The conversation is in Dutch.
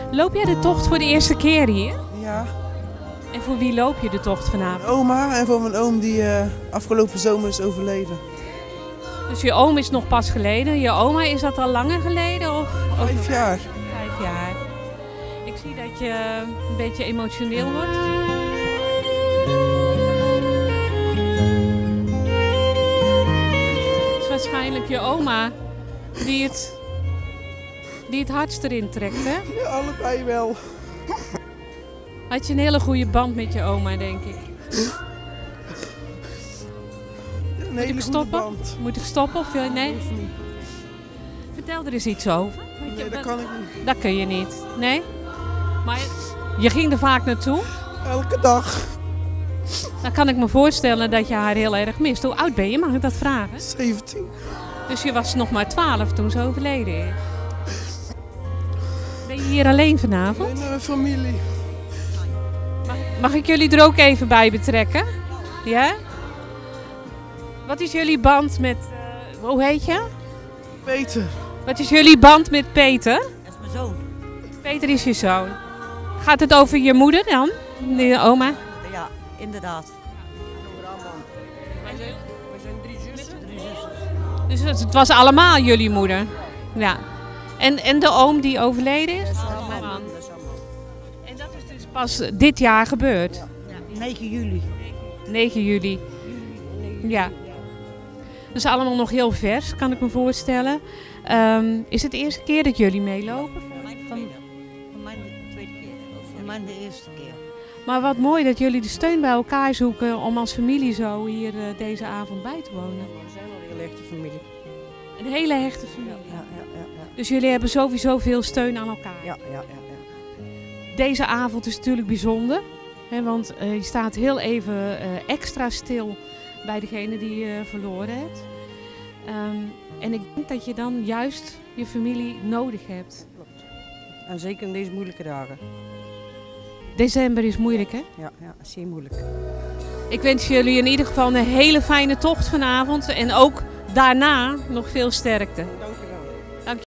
Loop jij de tocht voor de eerste keer hier? Ja, En voor wie loop je de tocht vanavond? mijn oma en voor mijn oom die afgelopen zomer is overleden. Dus je oom is nog pas geleden. Je oma, is dat al langer geleden? Of ook 5 nog? jaar. 5 jaar. Ik zie dat je een beetje emotioneel wordt. Het is waarschijnlijk je oma die het hardst erin trekt, hè? Ja, allebei wel. Had je een hele goede band met je oma, denk ik. Een Moet hele ik goede stoppen? band. Moet ik stoppen of nee? Hoeft niet. Vertel er eens iets over. Nee, dat kan ik niet. Dat kun je niet, nee? Maar je ging er vaak naartoe. Elke dag. Dan kan ik me voorstellen dat je haar heel erg mist. Hoe oud ben je? Mag ik dat vragen? 17. Dus je was nog maar 12 toen ze overleden is. Ben je hier alleen vanavond? En mijn familie. Mag ik jullie er ook even bij betrekken? Ja? Wat is jullie band met... hoe heet je? Peter. Wat is jullie band met Peter? Dat is mijn zoon. Peter is je zoon. Gaat het over je moeder dan? De oma? Ja, inderdaad. Wij zijn 3 zussen. 3 zussen. Dus het was allemaal jullie moeder? Ja. En de oom die overleden is? Dat is Allemaal. allemaal. Dat is allemaal. En dat is dus pas dit jaar gebeurd? Ja, 9 juli. 9 juli. Ja. Dus allemaal nog heel vers, kan ik me voorstellen. Is het de eerste keer dat jullie meelopen? Voor mij de tweede keer. Voor mij de eerste keer. Maar wat mooi dat jullie de steun bij elkaar zoeken om als familie zo hier deze avond bij te wonen. We zijn al een hele echte familie. Een hele hechte familie. Ja. Dus jullie hebben sowieso veel steun aan elkaar. Ja. Deze avond is natuurlijk bijzonder. Hè, want je staat heel even extra stil bij degene die je verloren hebt. En ik denk dat je dan juist je familie nodig hebt. Klopt. En zeker in deze moeilijke dagen. December is moeilijk, hè? Ja, zeer moeilijk. Ik wens jullie in ieder geval een hele fijne tocht vanavond. En ook daarna nog veel sterkte.